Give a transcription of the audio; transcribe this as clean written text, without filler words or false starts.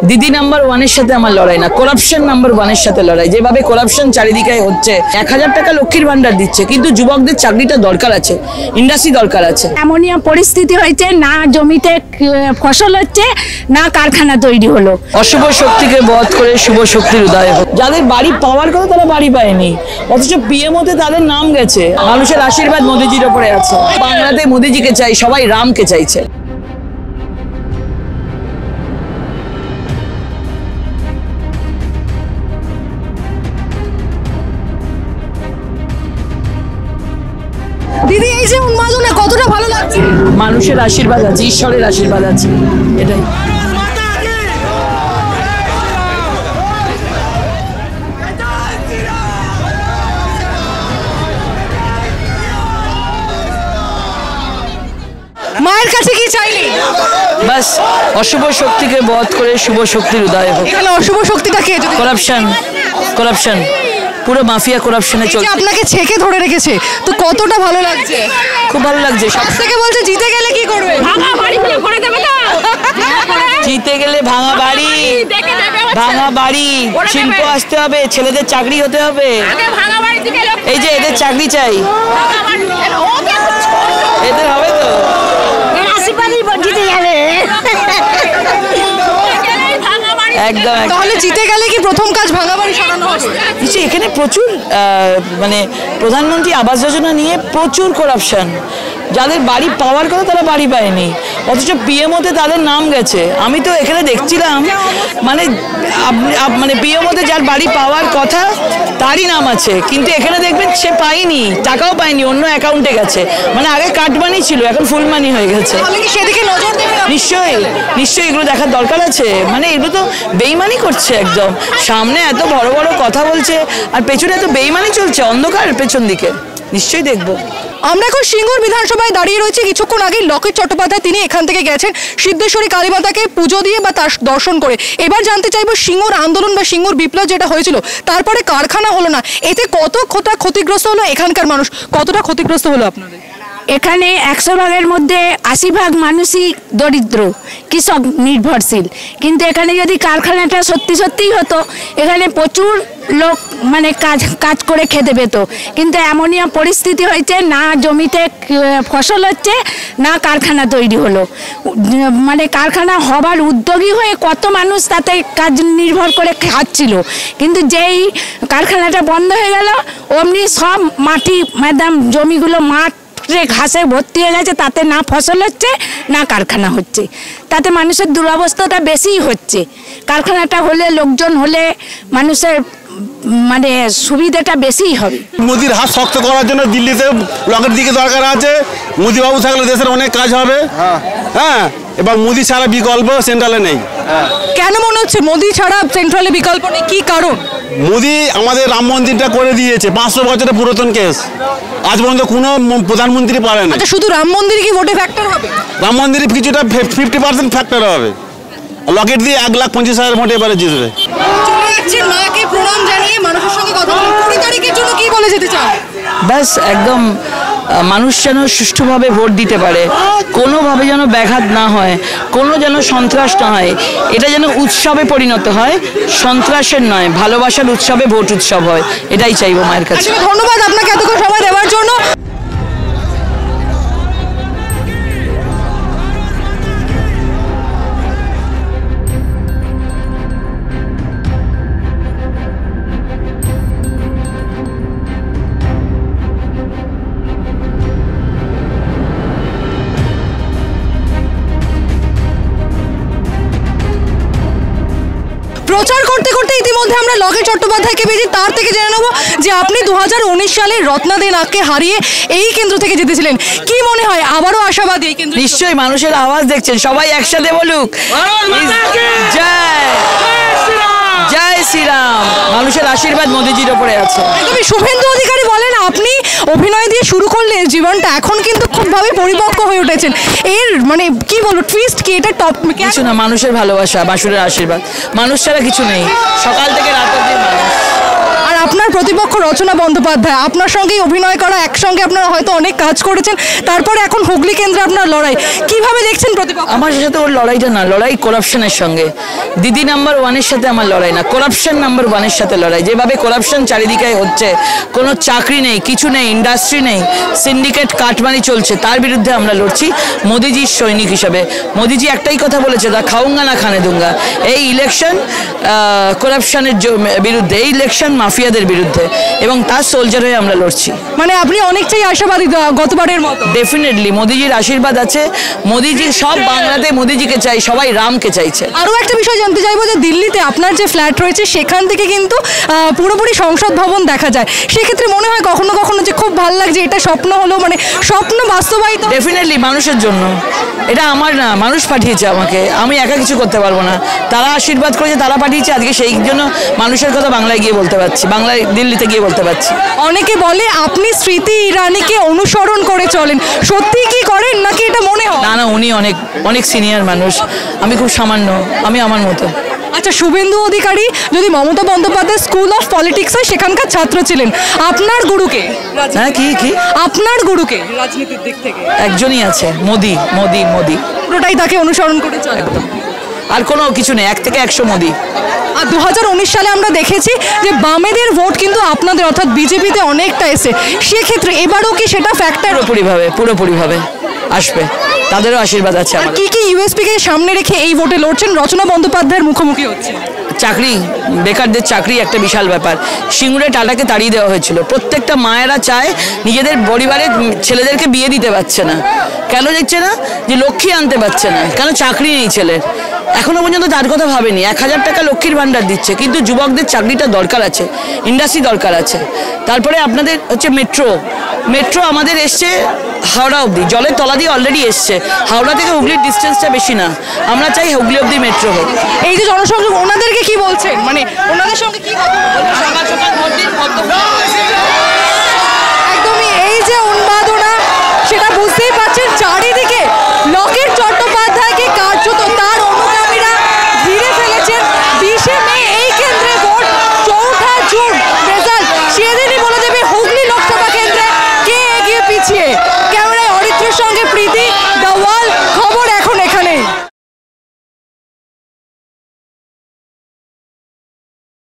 দিদি নাম্বার ওয়ানের সাথে আমার লড়াই না, করাপশন নাম্বার ওয়ানের সাথে লড়াই। যেভাবে করাপশন চারিদিকে হচ্ছে, 1000 টাকা লক্ষ্মীর ভান্ডার দিচ্ছে, কিন্তু যুবকদের চাকরিটা দরকার আছে, ইন্ডাস্ট্রি দরকার আছে। এমনই পরিস্থিতি হয়েছে, না জমিতে ফসল হচ্ছে, না কারখানা তৈরি হলো। অশুভ শক্তিকে বধ করে শুভ শক্তির উদয় হোক। যাদের বাড়ি পাওয়ার কথা তারা বাড়ি পায়নি, অথচ পিএমওতে তাদের নাম গেছে। মানুষের আশীর্বাদ মোদিজির ওপরে আছে। বাংলাতে মোদিজিকে চাই, সবাই রামকে চাইছে। দিদি এই যে উন্মাদনা কতটা ভালো লাগছে? মানুষের আশীর্বাদ আছে, ঈশ্বরের আশীর্বাদ আছে, এটাই। মায়ের কাছে কি চাইলি? বাস অশুভ শক্তিকে বধ করে শুভ শক্তির উদয় হোক। এখানে অশুভ শক্তিটা কে? করাপশন, করাপশন, পুরো মাফিয়া করাপশনে চলছে। আপনাকে ছেকে ধরে রেখেছে, তো কতটা ভালো লাগছে? খুব ভালো লাগছে। সব থেকে বলছে জিতে গেলে কি করবে? ভাঙা বাড়ি করে দেবে না, জিতে গেলে ভাঙা বাড়ি, ভাঙা বাড়ি, শিল্প আসতে হবে, ছেলেদের চাকরি হতে হবে। এই যে এদের চাকরি চাই, এদের হবে তো। একদম। তাহলে জিতে গেলে কি প্রথম কাজ ভাঙা বাড়ি সারানো হবে? এখানে প্রচুর মানে প্রধানমন্ত্রী আবাস যোজনা নিয়ে প্রচুর করাপশন। যাদের বাড়ি পাওয়ার কথা তারা বাড়ি পায়নি, অথচ পিএমওতে তাদের নাম গেছে। আমি তো এখানে দেখছিলাম, মানে পিএমওতে যার বাড়ি পাওয়ার কথা তারই নাম আছে, কিন্তু এখানে দেখবেন সে পায়নি, টাকাও পায়নি, অন্য অ্যাকাউন্টে গেছে। মানে আগে কাট মানি ছিল, এখন ফুল মানি হয়ে গেছে। নিশ্চয়ই নিশ্চয়ই এগুলো দেখার দরকার আছে। মানে এগুলো তো বেইমানি করছে একদম। সামনে এত বড় বড় কথা বলছে, আর পেছনে এত বেইমানি চলছে, অন্ধকার পেছন দিকে। নিশ্চয়ই দেখবো। আমরা এখন সিঙ্গুর বিধানসভায় দাঁড়িয়ে রয়েছি। কিছুক্ষণ আগে লকেট চট্টোপাধ্যায় তিনি এখান থেকে গেছেন সিদ্ধেশ্বরী কালীমাতাকে পুজো দিয়ে বা তার দর্শন করে। এবার জানতে চাইবো সিঙ্গুর আন্দোলন বা সিঙ্গুর বিপ্লব যেটা হয়েছিল, তারপরে কারখানা হলো না, এতে কতটা ক্ষতিগ্রস্ত হলো এখানকার মানুষ, কতটা ক্ষতিগ্রস্ত হলো আপনাদের? এখানে 100 ভাগের মধ্যে 80 ভাগ মানুষই দরিদ্র, কৃষক নির্ভরশীল। কিন্তু এখানে যদি কারখানাটা সত্যি সত্যিই হতো, এখানে প্রচুর লোক মানে কাজ করে খেতে পেত। কিন্তু এমনই পরিস্থিতি হয়েছে, না জমিতে ফসল হচ্ছে, না কারখানা তৈরি হলো। মানে কারখানা হবার উদ্যোগী হয়ে কত মানুষ তাতে কাজ নির্ভর করে খাচ্ছিল, কিন্তু যেই কারখানাটা বন্ধ হয়ে গেল, অমনি সব মাটি ম্যাদাম জমিগুলো মাঠ ঘাসে ভর্তি হয়ে গেছে, তাতে না ফসল হচ্ছে, না কারখানা হচ্ছে। তাতে মানুষের দুরবস্থাটা বেশিই হচ্ছে। কারখানাটা হলে, লোকজন হলে মানুষের মানে সুবিধাটা বেশিই হবে। মোদির হাত শক্ত করার জন্য দিল্লিতে লকেট দিকে দরকার আছে। মোদিবাবু থাকলে দেশের অনেক কাজ হবে। হ্যাঁ, এবং মোদি ছাড়া বিকল্প সেন্ট্রালে নেই। কেন মনে হচ্ছে মোদি ছাড়া সেন্ট্রালে বিকল্প নেই? কি কারণ? মোদি আমাদের রাম মন্দিরটা করে দিয়েছে, 500 বছরের পুরাতন কেস, আজ পর্যন্ত কোনো প্রধানমন্ত্রী পারে না। শুধু রাম মন্দির কি ভোটে ফ্যাক্টর হবে? রাম মন্দিরে কিছুটা 50% ফ্যাক্টর হবে। লকেট দিয়ে 1,25,000 ভোটে এবারে জিতবে। মাকে প্রণাম জানিয়ে মানুষের সঙ্গে কথা বলুন, 20 তারিখের জন্য কি বলে যেতে চান? ব্যাস একদম মানুষ যেন সুষ্ঠুভাবে ভোট দিতে পারে, কোনোভাবে যেন ব্যাঘাত না হয়, কোনো যেন সন্ত্রাস না হয়, এটা যেন উৎসবে পরিণত হয়, সন্ত্রাসের নয়, ভালোবাসার উৎসবে ভোট উৎসব হয়, এটাই চাইবো মায়ের কাছে। ধন্যবাদ আপনাকে এতক্ষণ সময় দেওয়ার জন্য। প্রচার করতে করতে ইতিমধ্যে আমরা লকেট চট্টোপাধ্যায়কে পেয়েছি। তার থেকে জেনে নেব যে আপনি 2019 সালে রত্না দে নাগকে হারিয়ে এই কেন্দ্র থেকে জিতেছিলেন। কি মনে হয় আবারও আশাবাদী এই কেন্দ্র? নিশ্চয়ই, মানুষের আওয়াজ দেখছেন, সবাই একসাথে বলুক জয় জয় শ্রীরাম। মানুষের আশীর্বাদ মোদিজির ওপরে আছে। শুভেন্দু অধিকারী বলেন আপনি অভিনয় দিয়ে শুরু করলে জীবনটা এখন কিন্তু খুবভাবে পরিপক্ক হয়ে উঠেছেন। এর মানে কি বলবো, টুইস্ট কি? এটা টপ কিছু না, মানুষের ভালোবাসা, বাসুরের আশীর্বাদ, মানুষ ছাড়া কিছু নেই, সকাল থেকে রাত অবধি মানুষ। আর আপনার প্রতিপক্ষ রচনা বন্দ্যোপাধ্যায়, আপনার সঙ্গেই অভিনয় করা, একসাথে সঙ্গে আপনারা হয়তো অনেক কাজ করেছেন, তারপরে এখন হুগলি কেন্দ্রে আপনার লড়াই, কিভাবে দেখছেন প্রতিপক্ষ? আমার সাথে ওর লড়াইটা না, লড়াই করাপশনের সঙ্গে। দিদি নাম্বার 1-এর সাথে আমার লড়াই না, করাপশন নাম্বার 1-এর সাথে লড়াই। যেভাবে করাপশন চারিদিকে হচ্ছে, কোনো চাকরি নেই, কিছু নেই, ইন্ডাস্ট্রি নেই, সিন্ডিকেট কাটমানি চলছে, তার বিরুদ্ধে আমরা লড়ছি মোদিজির সৈনিক হিসাবে। মোদিজি একটাই কথা বলেছে, দা খাউঙ্গা না খানে দুঙ্গা। এই ইলেকশন করাপশনের বিরুদ্ধে, এই ইলেকশন মাফিয়াদের বিরুদ্ধে, এবং তার সোলজার হয়ে আমরা লড়ছি। মানে আপনি অনেকটাই আশাবাদী গতবারের মতো? ডেফিনেটলি মোদিজির আশীর্বাদ আছে, মোদিজি সব বাংলাতে মোদিজিকে চাই, সবাই রামকে চাইছে। আরও একটা বিষয় জানতে চাইবো যে দিল্লিতে আপনার যে ফ্ল্যাট রয়েছে সেখান থেকে কিন্তু পুরোপুরি সংসদ ভবন দেখা যায়, সেক্ষেত্রে মনে হয় কখনো কখনো যে খুব ভালো লাগছে, এটা স্বপ্ন হলো, মানে স্বপ্ন বাস্তবায়িত? ডেফিনেটলি মানুষের জন্য, এটা আমার না, মানুষ পাঠিয়েছে আমাকে, আমি একা কিছু করতে পারবো না, তারা আশীর্বাদ করেছে, তারা পাঠিয়েছে, আজকে সেই জন্য মানুষের কথা বাংলায় গিয়ে বলতে পারছি, বাংলায় দিল্লিতে গিয়ে বলতে পারছি। অনেকে বলে আপনি স্মৃতি ইরানিকে অনুসরণ করে চলেন, সত্যি কি করেন নাকি এটা মনে হয়? না না, উনি অনেক অনেক সিনিয়র মানুষ, আমি খুব সামান্য, আমি আমার মতো। আচ্ছা, শুভেন্দু অধিকারী যদি Mamata Bandyopadhyay school of politics হয় সেখানকার ছাত্র ছিলেন, আপনার গুরুকে? হ্যাঁ, কি কি আপনার গুরুকে রাজনীতির দিক থেকে? একজনই আছে, মোদি। মোদি মোদি পুরোটাই তাকে অনুসরণ করে চলে, একদম, আর কোনো কিছু নেই, 1 থেকে 100 মোদি। আর 2019 সালে আমরা দেখেছি যে বামেদের ভোট কিন্তু আপনাদের অর্থাৎ বিজেপিতে অনেকটা এসে, সেক্ষেত্রে এবারও কি সেটা ফ্যাক্টর? পুরোপুরিভাবে আসবে, তাদেরও আশীর্বাদ আছে। আর কি কি ইউএসপি কে সামনে রেখে এই ভোটে লড়ছেন? রচনা বন্দ্যোপাধ্যায়ের মুখোমুখি হচ্ছে চাকরি, বেকারদের চাকরি একটা বিশাল ব্যাপার। সিঙ্গুরে টাটাকে তাড়িয়ে দেওয়া হয়েছিল, প্রত্যেকটা মায়েরা চায় নিজেদের পরিবারের ছেলেদেরকে বিয়ে দিতে পারছে না, কেন দেখছে না? যে লক্ষ্মী আনতে পারছে না, কেন? চাকরি নেই ছেলের, এখনো পর্যন্ত তার কথা ভাবেনি। 1000 টাকা লক্ষ্মীর ভান্ডার দিচ্ছে, কিন্তু যুবকদের চাকরিটা দরকার আছে, ইন্ডাস্ট্রি দরকার আছে। তারপরে আপনাদের হচ্ছে মেট্রো আমাদের এসছে হাওড়া অবধি, জলের তলা দিয়ে অলরেডি এসছে, হাওড়া থেকে হুগলির ডিস্টেন্সটা বেশি না, আমরা চাই হুগলি অবধি মেট্রো হোক। এই যে জনসংযোগ, ওনাদেরকে কি বলছেন, মানে ওনাদের সঙ্গে কি সকাল ভোট দিন,